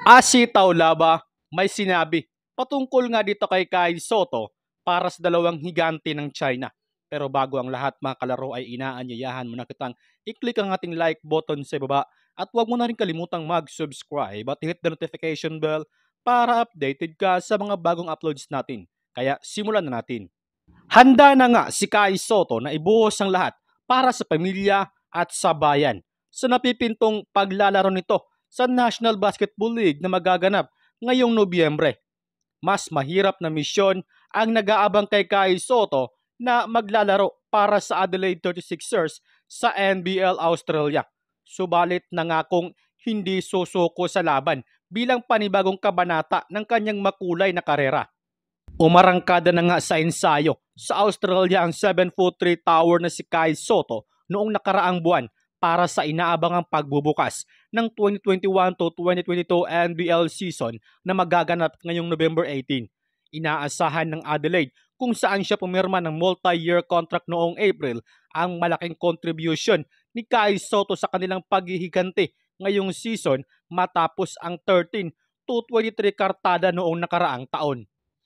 Asitaw Laba may sinabi patungkol nga dito kay Kai Soto para sa dalawang higante ng China. Pero bago ang lahat mga kalaro ay inaanyayahan mo na kitang i-click ang ating like button sa baba at huwag mo na rin kalimutang mag-subscribe at hit the notification bell para updated ka sa mga bagong uploads natin. Kaya simulan na natin. Handa na nga si Kai Soto na ibuhos ang lahat para sa pamilya at sa bayan sa napipintong paglalaro nito sa National Basketball League na magaganap ngayong Nobyembre. Mas mahirap na misyon ang nag-aabang kay Kai Soto na maglalaro para sa Adelaide 36ers sa NBL Australia. Subalit nangakong hindi susuko sa laban bilang panibagong kabanata ng kanyang makulay na karera. Umarangkada na nga sa ensayo sa Australia ang 7'3" tower na si Kai Soto noong nakaraang buwan para sa inaabangang pagbubukas ng 2021 to 2022 NBL season na magaganap ngayong November 18. Inaasahan ng Adelaide kung saan siya pumirma ng multi-year contract noong April ang malaking contribution ni Kai Soto sa kanilang paghihigante ngayong season matapos ang 13 to 23 kartada noong nakaraang taon.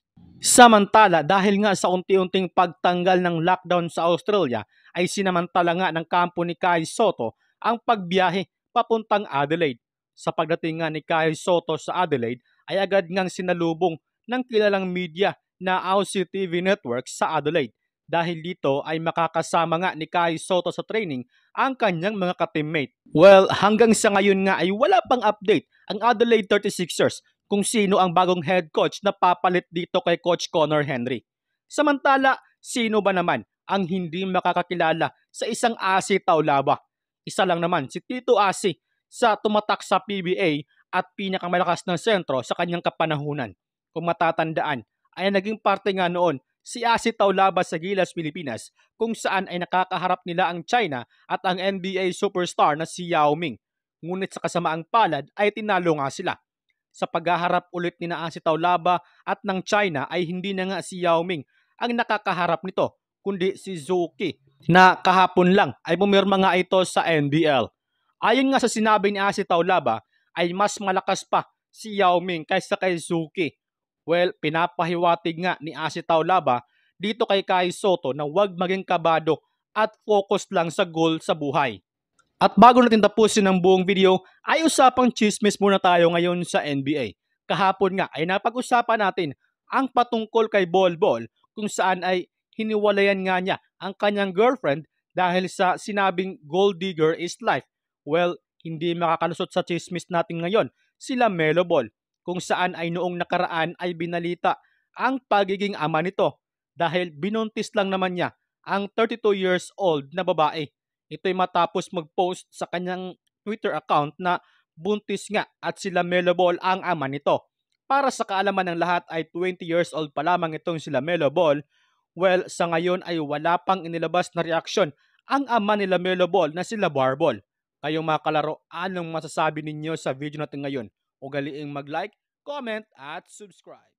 Samantala, dahil nga sa unti-unting pagtanggal ng lockdown sa Australia, ay sinamantala nga ng kampo ni Kai Soto ang pagbiyahe papuntang Adelaide. Sa pagdating nga ni Kai Soto sa Adelaide, ay agad ngang sinalubong ng kilalang media na Aussie TV Network sa Adelaide. Dahil dito ay makakasama nga ni Kai Soto sa training ang kanyang mga ka-teammate. Well, hanggang sa ngayon nga ay wala pang update ang Adelaide 36ers kung sino ang bagong head coach na papalit dito kay Coach Connor Henry. Samantala, sino ba naman ang hindi makakakilala sa isang Asitaw Laba? Isa lang naman si Tito Asi sa tumatak sa PBA at pinakamalakas ng sentro sa kanyang kapanahunan. Kung matatandaan, ay naging parte nga noon si Asitaw Laba sa Gilas, Pilipinas kung saan ay nakakaharap nila ang China at ang NBA superstar na si Yao Ming. Ngunit sa kasamaang palad ay tinalo nga sila. Sa paghaharap ulit ni Asitaw Laba at ng China ay hindi na nga si Yao Ming ang nakakaharap nito, kundi si Zuki na kahapon lang ay pumirma nga ito sa NBL. Ayon nga sa sinabi ni Asitaw Laba ay mas malakas pa si Yao Ming kaysa kay Zuki. Well, pinapahiwatig nga ni Asitaw Laba dito kay Kai Soto na huwag maging kabado at focus lang sa goal sa buhay. At bago natin tapusin ang buong video, ay usapang chismis muna tayo ngayon sa NBA. Kahapon nga ay napag-usapan natin ang patungkol kay Bol Bol kung saan ay hiniwalayan nga niya ang kanyang girlfriend dahil sa sinabing gold digger is life. Well, hindi makakalusot sa chismis natin ngayon sila Melo Ball kung saan ay noong nakaraan ay binalita ang pagiging ama nito dahil binuntis lang naman niya ang 32 years old na babae. Ito'y matapos mag-post sa kanyang Twitter account na buntis nga at sila Melo Ball ang ama nito. Para sa kaalaman ng lahat ay 20 years old pa lamang itong sila Melo Ball. Well, sa ngayon ay wala pang inilabas na reaksyon ang ama nila Melo Ball na sila Barbol. Kayong mga kalaro, anong masasabi ninyo sa video natin ngayon? Ugaliing mag-like, comment at subscribe.